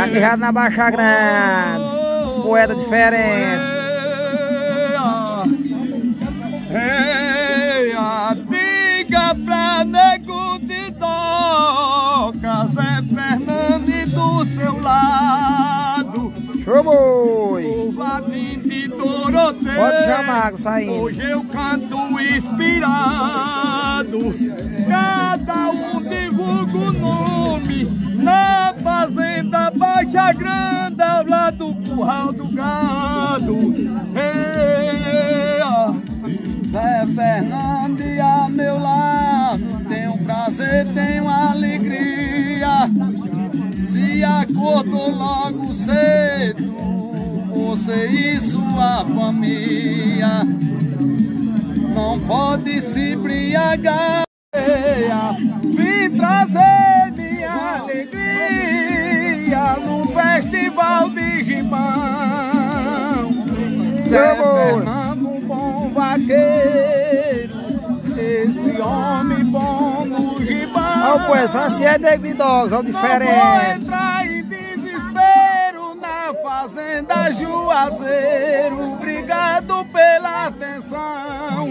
Vaquejado na Baixa Grande. Os poetas diferentes. Diga pra nego de doca, Zé Fernando do seu lado. Show, boi! O Vadim de Doroteia. Pode chamar, saindo. Hoje eu canto inspirado. Cada um divulga o nome na fazenda Baixa Grande, ao lado do curral do gado. Zé Fernando a meu lado, tenho prazer, tenho alegria. Se acordou logo cedo, você e sua família não pode se embriagar. Vim trazer minha alegria no festival de Ribão. Zé Fernando, um bom vaqueiro, esse homem bom no Ribão. Olha o poeta, Francié Nego de Dogs, olha o diferente. Não vou entrar em desespero na fazenda Juazeiro. Obrigado pela atenção.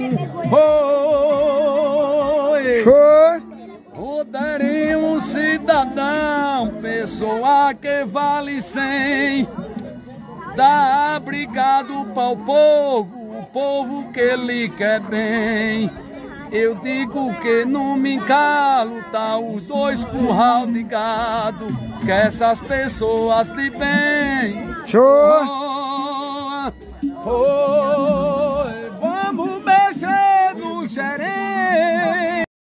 Rodarei um cidadão, pessoa que vale 100. Dá obrigado para o povo que lhe quer bem. Eu digo que não me encalo, tá os dois curral de gado, que essas pessoas de bem. Show! Vamos mexer no xerém.